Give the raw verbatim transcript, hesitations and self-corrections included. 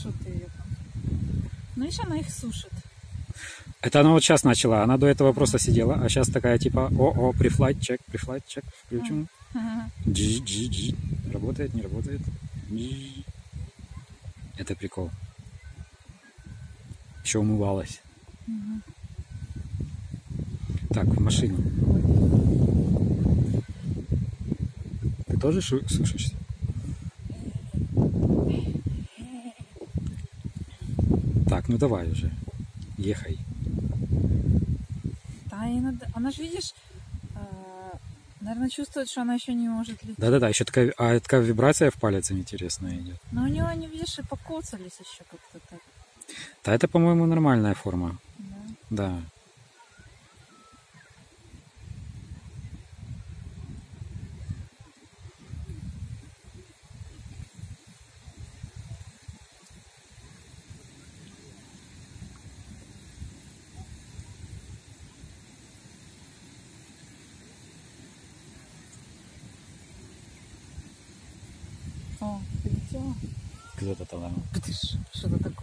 что ты ее там. Ну, видишь, она их сушит. Это она вот сейчас начала. Она до этого просто сидела, а сейчас такая типа, о-о, префлайт чек, префлайт чек, включим. Джи-джи-джи. Работает, не работает. Джи. Это прикол. Еще умывалась. Угу. Так, в машину. Ты тоже сушишься? Так, ну давай уже. Ехай. Да, и надо... Она же, видишь, э, наверное, чувствует, что она еще не может лететь. Да-да-да, еще такая, а такая вибрация в палец интересная идет. Но у нее они, видишь, и покоцались еще как-то так. Да, это, по-моему, нормальная форма. Да. Да. О, полетела. Кто-то там. Что-то такое.